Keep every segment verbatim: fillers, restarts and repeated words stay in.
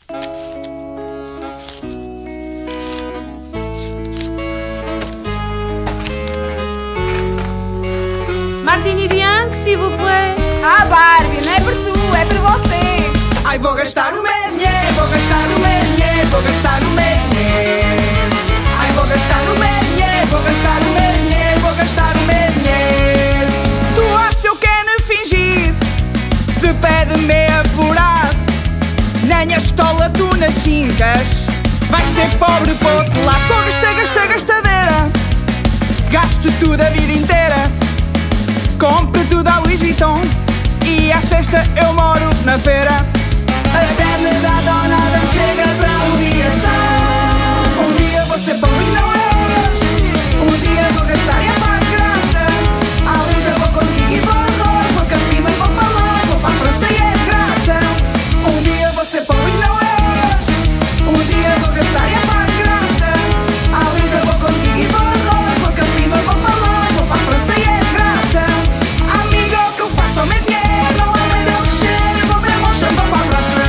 Martini Bianchi, s'il vous plaît. Ah, Barbie, não é por tu, é por você. Ai, vou gastar o meu dinheiro, vou gastar o meu dinheiro, vou gastar o meu dinheiro. Ai, vou gastar o meu dinheiro, vou gastar o meu dinheiro, vou gastar o meu dinheiro. Tu achas eu quero fingir, de pé de meia furado. Nem a estola tu nas chincas, vai ser pobre para o outro lado. Só gastei, gastei, gastadeira, gasto tudo a vida inteira. Compre tudo a Louis Vuitton e à sexta eu moro na feira. A eternidade ou nada me chega para um dia só. Um dia vou ser pobre e não é hoje. Um dia vou gastar e é para a desgraça. À luta vou contigo e vou a Roma. Vou Campima e vou para lá, vou para a França e é de graça. Um dia vou ser pobre e não é hoje. Um dia vou gastar e é para a desgraça. À luta vou contigo e vou a Roma. Vou Campima e vou para lá, vou para a França e é de graça. Amiga, o que eu faço ao meu dinheiro não é bem dele que cheiro. Vou mesmo ao chão para a praça.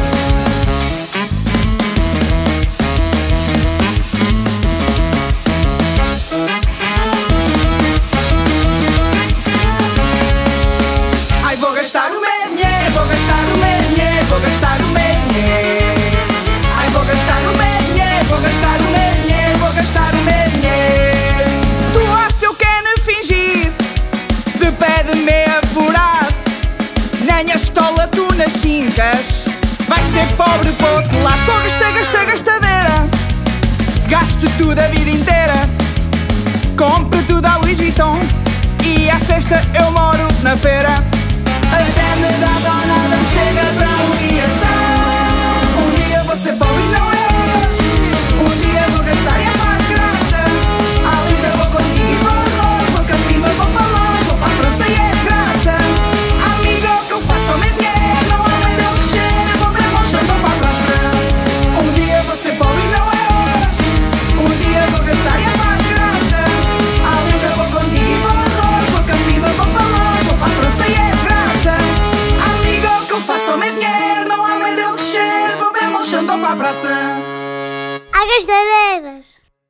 Ai, vou gastar o meu dinheiro, vou gastar o meu dinheiro, vou gastar o meu dinheiro. Ai, vou gastar o meu dinheiro, vou gastar o meu dinheiro, vou gastar o meu dinheiro. Tu achas eu quero fingir, de pé de meia furado. Nem a estola tu nas chincas, vai ser pobre para o outro lado. Só gastei, gastei, gastadeira, gasto tudo a vida inteira. Compre tudo a Louis Vuitton e à sexta eu moro na feira. A eternidade ou nada me chega para um dia só. Um dia vou ser pobre e não é hoje. Um dia vou gastar e é para a desgraça. À luta vou contigo e vou a Roma. Vou Campima, vou para lá, vou para a França e é de graça. Amiga, o que eu faço ao meu dinheiro não é bem dele que cheiro. Vou mesmo ao chão, vou para a praça. Um dia vou ser pobre e não é hoje. Um dia vou gastar e é para a desgraça. À luta vou contigo e vou a Roma. Vou Campima, vou para lá, vou para a França e é de graça. Amiga, o que eu faço ao meu dinheiro não é bem dele que cheiro. Vou mesmo ao chão, vou para a praça. Há gastadeiras.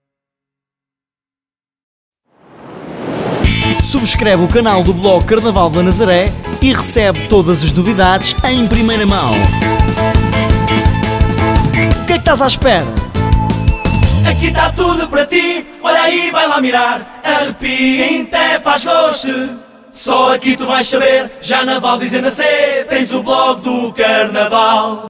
Subscreve o canal do blog Carnaval da Nazaré e recebe todas as novidades em primeira mão. O que é que estás à espera? Aqui está tudo para ti, olha aí, vai lá mirar. Arrepia, até faz gosto. Só aqui tu vais saber, já na Val dizendo a C, tens o blog do Carnaval.